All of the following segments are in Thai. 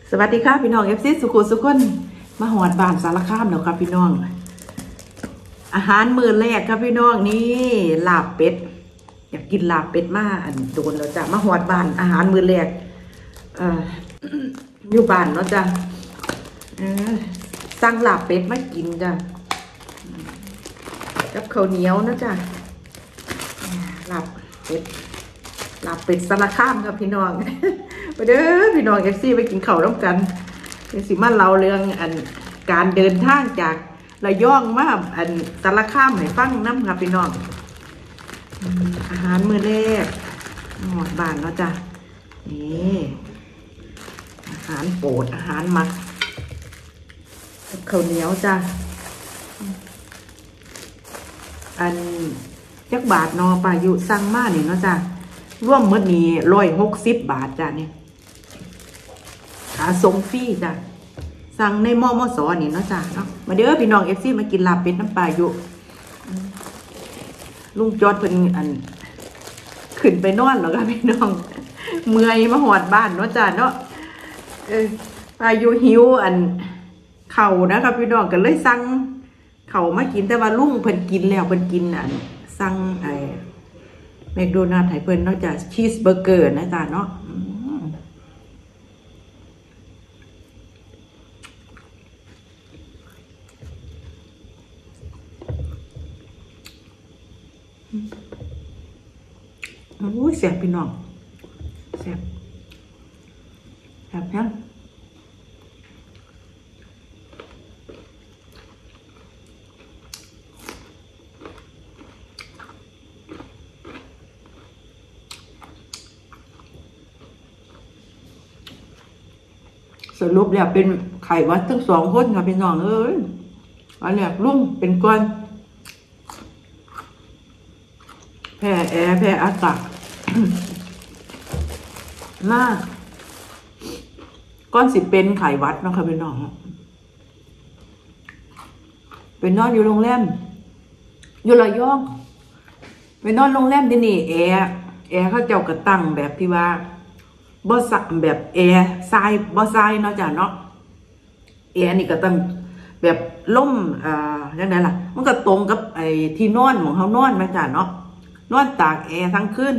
สวัสดีครับพี่น้องFCสุขุสุขนมาหอดบ้านสารคามแล้วครับพี่น้องอาหารมื้อแรกครับพี่น้องนี่ลาบเป็ดอยากกินลาบเป็ดมากโดนแล้วจ้ะมาหอดบ้านอาหารมื้อแรกอยู่บ้านเนาะจ้ะสั่งลาบเป็ดมากินจ้ะกับข้าวเหนียวนะจ้ะลาบเป็ดสารคามครับพี่น้องไปเด้อพี่น้องFCไปกินข้าวร่วมกันเป็นสิมาเล่าเรื่องการเดินทางจากระยองมาสารคามให้ฟังน้ำครับพี่น้องอาหารมื้อแรกหอดบ้านเนาะจ้ะนี่อาหารโปรดอาหารมักข้าวเหนียวจ้ะจักบาทนอปลาอยู่สั่งมาเนี่ยเนาะจ้ะร่วมมื้อนี้160 บาทจ้ะเนี่ยขาส่งฟรีจ้ะสั่งในมอสนี่เนาะจ้ะเนาะมาเด้อพี่น้องFCมากินลาบเป็ดน้ำปลาอยู่ลุงจอดเพิ่นขึ้นไปนอนแล้วก็พี่น้องเมื่อยมาหอดบ้านเนาะจ้ะเนาะปลาอยู่หิวเข่านะครับพี่น้องก็เลยสั่งเข่ามากินแต่ว่าลุงเพิ่นกินแล้วเพิ่นกินสั่งแมคโดนัลด์ให้เพิ่นเนาะจ้ะชีสเบอร์เกอร์นะจ้ะเนาะโอ้ยแซ่บพี่น้องแซ่บยังสรุปแล้วเป็นไข่วัดทั้ง2 คนค่ะพี่น้องอันนี้ลุงเป็นก้อนแพ้แอร์แพ้อากาศมากก้อนสิเป็นไข่วัดเนาะค่ะพี่น้องเป็นนอนอยู่โรงแรมอยู่ระยองเป็นนอนโรงแรมที่นี่แอร์เขาเจ้ากระตั้งแบบที่ว่าบ่สักแบบแอร์ทรายบ่ทรายเนาะจ้ะเนาะแอร์นี่ก็ต้องแบบล่มยังไงล่ะมันก็ตรงกับไอ้ที่นอนของเขานอนไหมจ้ะเนาะนอนตากแอร์ทั้งคืน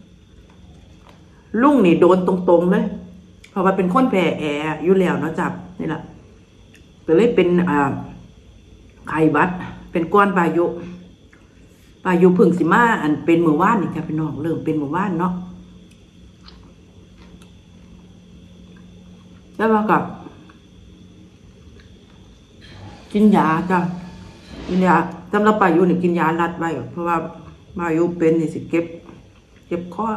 ลุงนี่โดนตรงๆเลยเพราะว่าเป็นคนแพ้แอร์อยู่แล้วเนาะจ้ะนี่แหละก็เลยเป็นไข้หวัดเป็นก้อนพายุพึ่งสิมาเป็นมื้อวานนี่ค่ะพี่น้องเริ่มเป็นมื้อวานเนาะแล้วมากับกินยาจ้ะกินยาสำหรับพายุนี่กินยารัดไว้เพราะว่าพายุเป็นนี่สิเก็บคอ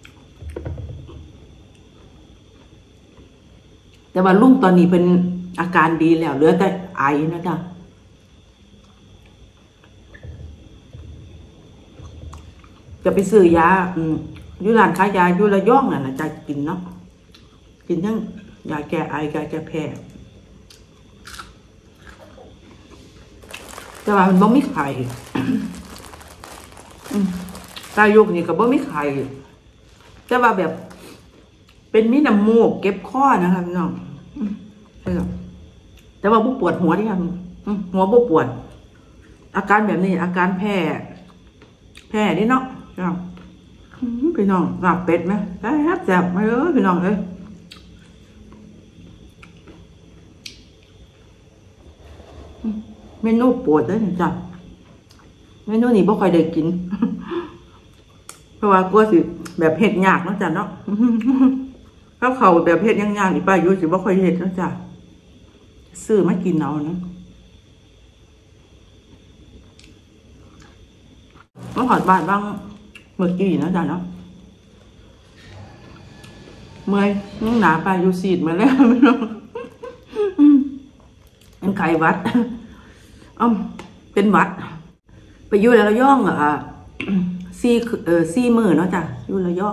แต่ว่าลุงตอนนี้เป็นอาการดีแล้วเหลือแต่ไอนะจ๊ะจะไปซื้อยาอยู่ร้านขายยาอยู่ระยองน่ะจะกินเนาะกินทั้งยาแก้ไอยาแก้แพ้แต่ว่ามันบ่มีไข่ตายุกนี่ก็บ่มีไข่แต่ว่าแบบเป็นมีน้ำมูกเก็บคอนะคะพี่น้องแต่ว่าบ่ปวดหัวที่ค่ะหัวบ่ปวดอาการแบบนี้อาการแพ้นี่เนาะพี่น้องลาบเป็ดไหมแซ่บมาเลยพี่น้องเมนูโปรดเลยจ้ะเมนูนี้บ่ค่อยได้กินเพราะว่ากลัวสิแบบเผ็ดยากเนาะจ้ะเนาะถ้าเขาแบบเผ็ดยากๆนี่ป้าอยู่สิบ่ค่อยเผ็ดเนาะจ้ะซื้อมากินเอานะมาหอดบ้านบ้างเมื่อกี้นะจ้ะเนาะเมื่อยนั่งหนาป้าอยู่สีดมาแล้วไม่รู้เป็นไข้หวัดเป็นหวัดไปอยู่ระยอง4 มื้อเนาะจ้ะอยู่ระยอง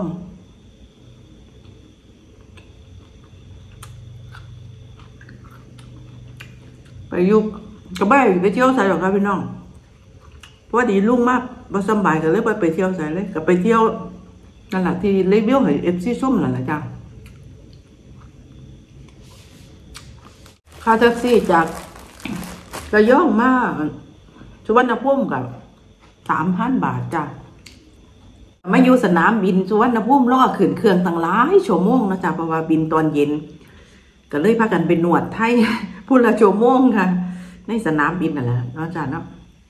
ไปอยู่ก็ไปเที่ยวใส่หรอกครับพี่น้องเพราะว่าดีลุงมากบ่สบายก็เลยไปเที่ยวใส่เลยก็ไปเที่ยวนั่นแหละที่รีวิวให้ FC ส้มนั่นแหละจ้ะค่าแท็กซี่จากระยองมาสุวรรณภูมิกับ3,000 บาทจ้ะมาอยู่สนามบินสุวรรณภูมิรอขึ้นเครื่องตั้งหลายชั่วโมงนะจ๊ะเพราะว่าบินตอนเย็นก็เลยพากันไปนวดไทยพูดละชั่วโมงค่ะในสนามบินนั่นแหละนะจ๊ะเนาะ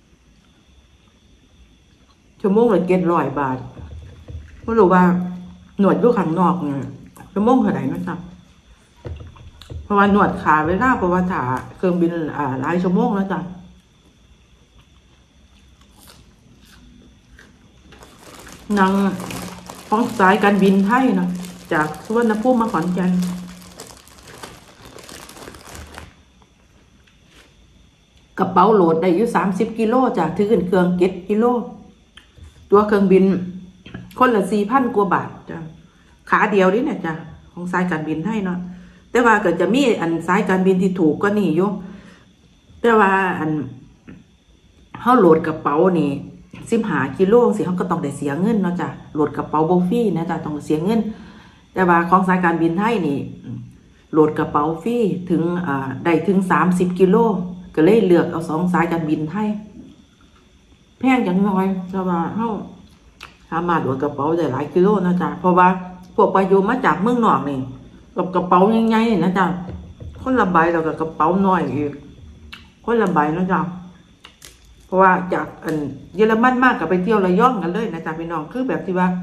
ชั่วโมงละ700 บาทไม่รู้ว่าหนวดอยู่ข้างนอกเนี่ยชั่วโมงเท่าไหร่นะจ๊ะเพราะว่าหนวดขาเวลาเพราะว่าถ่าเครื่องบินหลายชั่วโมงแล้วจ้ะนางของสายการบินไทยนะจากสุวรรณภูมิมาขอนแก่นกระเป๋าโหลดได้อยู่30 กิโลจ้ะถือขึ้นเครื่อง7 กิโลตัวเครื่องบินคนละ4,000 กว่าบาทจ้ะขาเดียวนี่เนี่ยจ้ะของสายการบินไทยเนาะแต่ว่าก็จะมีอันสายการบินที่ถูกก็นี่อยู่แต่ว่าอันเขาโหลดกระเป๋านี่15 กิโลสิเขาก็ต้องได้เสียเงินเนาะจ้ะโหลดกระเป๋าโบฟี่นะจ้ะต้องเสียเงินแต่ว่าของสายการบินไทยนี่โหลดกระเป๋าฟรีถึงได้ถึง30 กิโลก็เลยเลือกเอา2 สายการบินไทยแพงจังน้อยแต่ว่าเขาสามารถโหลดกระเป๋าได้หลายกิโลนะจ้ะเพราะว่าพวกไปอยู่มาจากเมืองนอกนี่กับกระเป๋าใหญ่ๆนะจ๊ะคนละใบแล้วกับกระเป๋าน้อยอีกคนละใบนะจ๊ะเพราะว่าจากเยอรมันมากกับไปเที่ยวระยองกันเลยนะจ๊ะพี่น้องคือแบบที่ว่า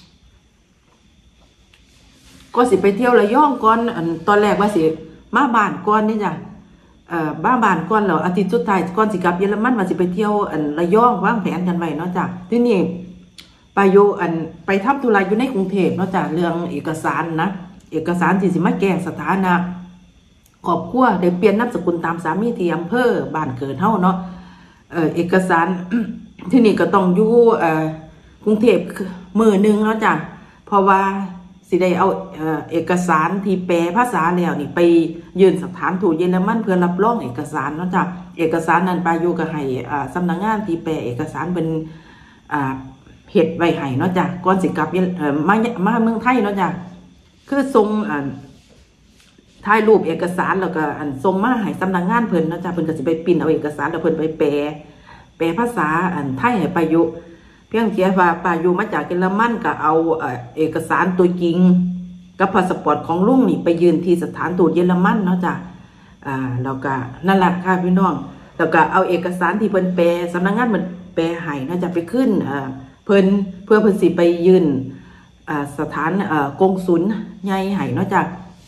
ก็สิไปเที่ยวระยองก่อนตอนแรกว่าสิมาบ้านก่อนนี่จ้ะบ้านก่อนแล้วอาทิตย์สุดท้ายก่อนสิกลับเยอรมันว่าสิไปเที่ยวระยองวางแผนกันไว้เนาะจ้ะที่นี่ไปอยู่ไปทำธุระอยู่ในกรุงเทพเนาะจ้ะเรื่องเอกสารนะเอกสารที่สิมาแก้สถานะครอบครัวได้เปลี่ยนนามสกุลตามสามีที่อำเภอบ้านเกิดเฮาเนาะเอกสาร ที่นี่ก็ต้องอยู่กรุงเทพมื้อนึงเนาะจ้ะเพราะว่าสิได้เอาเอกสารที่แปลภาษาแล้วนี่ไปยื่นสถานทูตเยอรมันเพื่อรับรองเอกสารเนาะจ้ะเอกสารนั้นปาอยู่ก็ให้สำนักงานที่แปลเอกสารเป็นเฮ็ดไว้ให้เนาะจ้ะก่อนสิกลับมาเมืองไทยเนาะจ้ะคือส่งถ่ายรูปเอกสารแล้วก็ส่งมาให้สำนักงานเพิ่นนะจ๊ะเพิ่นก็สิไปพิมพ์เอาเอกสารแล้วเพิ่นไปแปลภาษาไทยให้ประยุกต์เพียงแค่ว่าประยุกต์มาจากเยอรมันก็เอาเอกสารตัวจริงกับพาสปอร์ตของลุงนี่ไปยืนที่สถานทูตเยอรมันเนาะจ้ะแล้วก็นั่นแหละค่ะพี่น้องแล้วก็เอาเอกสารที่เพิ่นแปลสำนักงานมันแปลให้นะจ๊ะไปขึ้นเพิ่นเพื่อเพิ่นสิไปยืนสถานกงสุลใหญ่ให้เนาะจ้ะ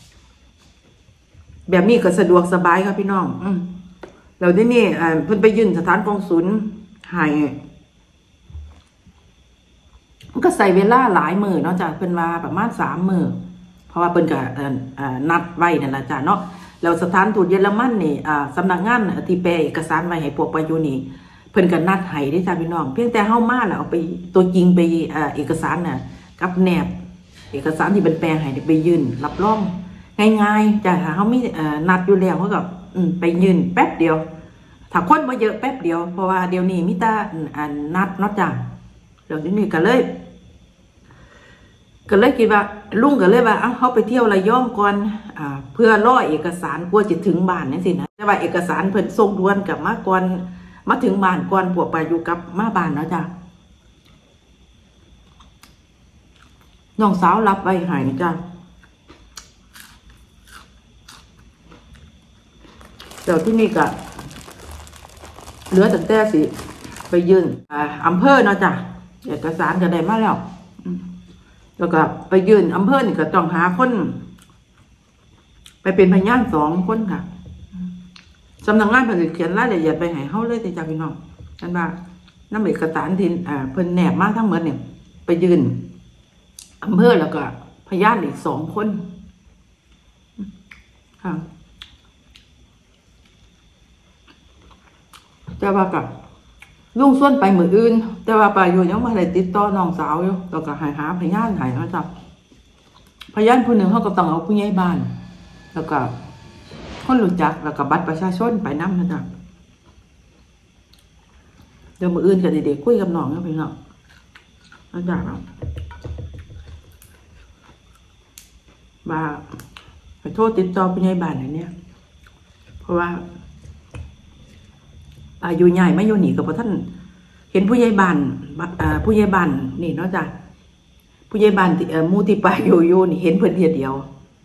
แบบนี้ก็สะดวกสบายครับพี่น้องแล้วที่นี่เพิ่นไปยื่นสถานกงสุลให้ก็ใส่เวลาหลายมื้อเนาะจ้ะเพิ่นว่าประมาณ3 มื้อเพราะว่าเพิ่นก็นัดไว้นั่นล่ะจ้ะเนาะแล้วสถานทูตเยอรมันนี่สำนักงานที่แปลเอกสารไว้ให้พวกประยุนี่เพิ่นก็นัดให้ได้จ้ะพี่น้องเพียงแต่เฮามาแล้วเอาไปตัวจริงไปเอกสารน่ะกับแนบเอกสารที่เป็นแปลงให้ไปยื่นรับรองง่ายๆจ้ะถ้าเขามีนัดอยู่แล้วเขาก็ไปยื่นแป๊บเดียวถ้าคนมาเยอะแป๊บเดียวเพราะว่าเดี๋ยวนี้มิตานัดเนาะจ้ะเดี๋ยวนี้ก็เลยคิดว่าลุงก็เลยว่าเขาไปเที่ยวระยองก่อนเพื่อรอเอกสารกลัวจะถึงบ้านนี่สินะแต่ว่าเอกสารเพิ่นส่งด่วนกับมาก่อนมาถึงบ้านก่อนพวกไปอยู่กับมาบ้านเนาะจ้ะน้องสาวรับไว้ให้จ้ะเดี๋ยวที่นี่ก็เหลือแต่สิไปยื่นอำเภอเนาะจ้ะเอกสารก็ได้มาแล้วแล้วก็ไปยื่นอำเภอนี่ก็ต้องหาคนไปเป็นพยาน2 คนค่ะสำนักงานเพิ่นเขียนรายละเอียดไปให้เฮาเลยจ้ะพี่น้องกันว่าน้ำเอกสารที่เพิ่นแนบมาทั้งหมดเนี่ยไปยื่นอำเภอแล้วก็พยานอีก2 คนค่ะแต่ว่ากับลุงส่วนไปมืออื่นแต่ว่าไปอยู่ยังไม่ได้ติดต่อน้องสาวอยู่แล้วก็หาพยานให้นะจ๊ะพยานผู้หนึ่งเขาก็ต้องเอาผู้ใหญ่บ้านแล้วก็คนรู้จักแล้วก็บัตรประชาชนไปนั่นะจ๊ะเดี๋ยวมืออื่นกับเด็กๆคุยกับน้องนะพี่น้องนะจ๊ะมาไปโทษติดต่อผู้ใหญ่บ้านไหนเนี่ยผเพราะว่าอายุใหญ่ไม่อยู่หนีกับพระท่านเห็นผู้ใหญ่บ้านผู้ใหญ่บ้านนี่เนาะจ้ะผู้ใหญ่บ้านมูติปาอยู่นี่เห็นเพิ่นเทียเดียว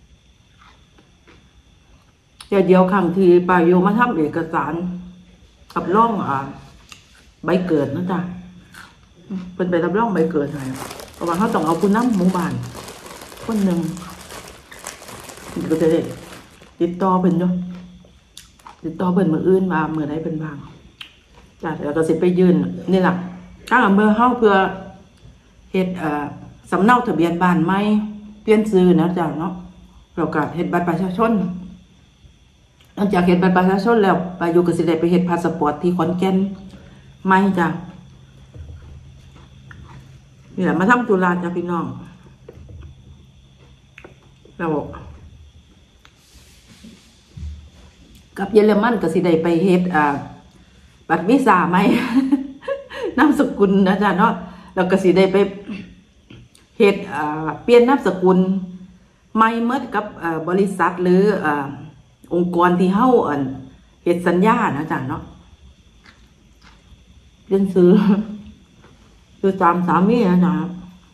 ครั้งที่ปาโยมาทำเอกสารกับร่องใบเกิดนะจ๊ะเป็นไปรับร่องใบเกิดไงเพราะว่าเขาต้องเอาผู้นำหมู่บ้านคนหนึ่งก็จะได้ติดต่อเป็นด้วยติดต่อเป็นมืออื่นมามือใดเป็นบางจ้ะแล้วก็สิไปยืนนี่แหละตั้งอำเภอเข้าเพื่อเฮ็ดสำเนาทะเบียนบ้านใหม่เปลี่ยนชื่อนะจ๊ะเนาะเราก็เฮ็ดบัตรประชาชนหลังจากเฮ็ดบัตรประชาชนแล้วปายุก็สิได้ไปเฮ็ดพาสปอร์ตที่ขอนแก่นใหม่จ้ะนี่แหละมาทำตุลาจ้ะพี่น้องเรากับเยอรมันก็สิได้ไปเฮ็ดบัตรวีซ่าใหม่ นามสกุลนะจ๊ะเนาะแล้วก็สิได้ไปเฮ็ดเปลี่ยนนามสกุลใหม่เมื่อกับบริษัทหรือองค์กรที่เฮาเฮ็ดสัญญานะจ๊ะเนาะเรียนซื้อตามสามีนะจ๊ะ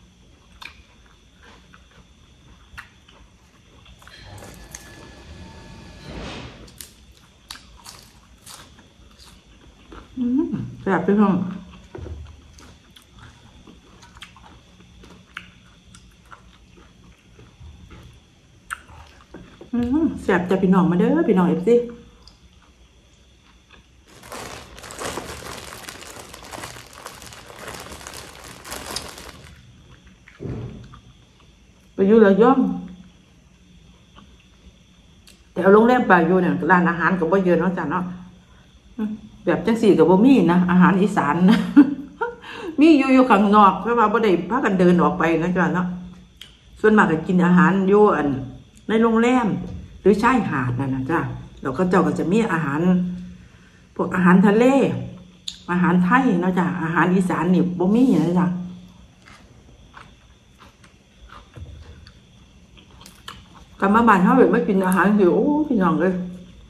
แซ่บพี่น้องแซ่บจะพี่น้องมาเด้อพี่น้องFCไปอยู่ระยองแต่เอาโรงแรมไปอยู่เนี่ยร้านอาหารก็บ่เยอะเนาะจ้ะเนาะแบบจังสี่กับบ่มีนะอาหารอีสานนะ มีอยู่ข้างนอกเพราะว่าบ่ได้พากันเดินออกไปนะจ้ะเนาะส่วนมากก็กินอาหารอยู่ในโรงแรมหรือชายหาดนั่นนะจ้ะแล้วก็เจ้าก็จะมีอาหารพวกอาหารทะเลอาหารไทยเนาะจ้ะอาหารอีสานนี่บ่มีนะจ้ะกลับมาบ้านเขาแบบไม่กินอาหารหิวโอ้พี่น้องเลย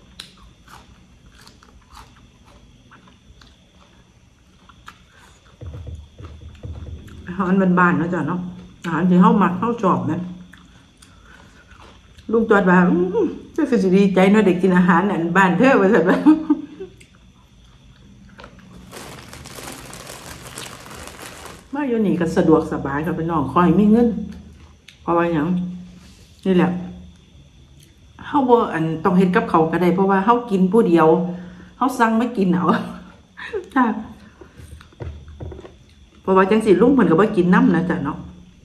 อาหารบ้านๆนะจ๊ะเนาะอาหารที่เขาหมักเขาชอบนะลุงจอดว่าก็คือสิดีใจเนาะเด็กกินอาหารอันบ้านเธอไปเถอะแบบมาอยู่นี่ก็สะดวกสบายกับพี่น้องคอยมีเงินเพราะว่าอย่างนี่แหละเฮาบ่ต้องเฮ็ดกับเขาก็ได้เพราะว่าเฮากินผู้เดียวเฮาสั่งไม่กินเอาจ้าเพราะว่าจังสิลุงเพิ่นก็บ่กินน้ำนะจ้ะเนาะ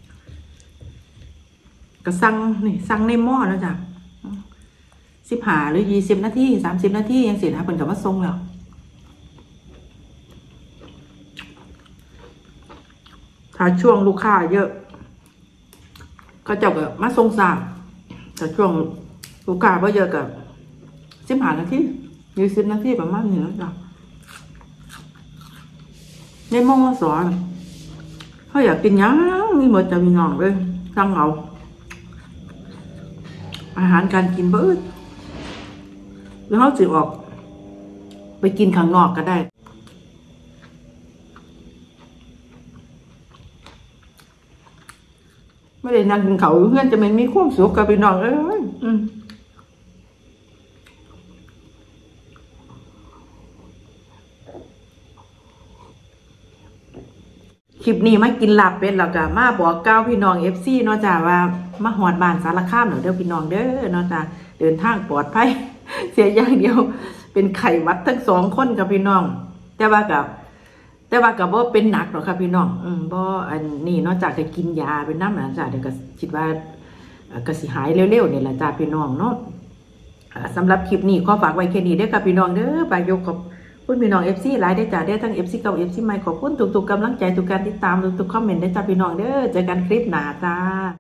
ก็สั่งนี่สั่งในหม้อนะจ้ะ15หรือ20นาที30นาทีจังซี่นะเพิ่นก็มาส่งแล้วถ้าช่วงลูกค้าเยอะก็เจ้าก็มาส่งซ่าแต่ช่วงลูกค้าบ่เยอะกับ15นาที20นาทีประมาณนี้นะจ๊ะในมอสอนเขาอยากกินยังมีหมดจะมีน้องเลยสั่งเอาอาหารการกินเบิดแล้วเขาสิออกไปกินข้างนอกก็ได้ไม่ได้นั่งกินเขาเพื่อนจะมันมีความสุขกับพี่น้องเอ้ยคลิปนี้มากินลาบเป็ดแล้วก็มาบอกก้าวพี่น้องFCเนาะจ้าว่ามาหอดบ้านสารคามเด้อพี่น้องเด้อเนาะจ้าเดินทางปลอดภัยเสียอย่างเดียวเป็นไข้หวัดทั้ง2คนกับพี่น้องแต่ว่ากับบ่เป็นหนักหรอกค่ะพี่น้องบ่อันนี้นอกจากจะกินยาเป็นน้ำนะจ้ะเดี๋ยวก็คิดว่าก็สิหายเร็วๆนี่แหละจ้ะพี่น้องเนาะสำหรับคลิปนี้ขอฝากไว้แค่นี้เด้อค่ะพี่น้องเด้อปายกกับคุณพี่น้อง FC หลายได้จ้ะได้ทั้ง FC เก่า FC ใหม่ขอบคุณทุกๆกำลังใจทุกการติดตามทุกๆคอมเมนต์ได้จ้ะพี่น้องเด้อเจอกันคลิปหน้าจ้า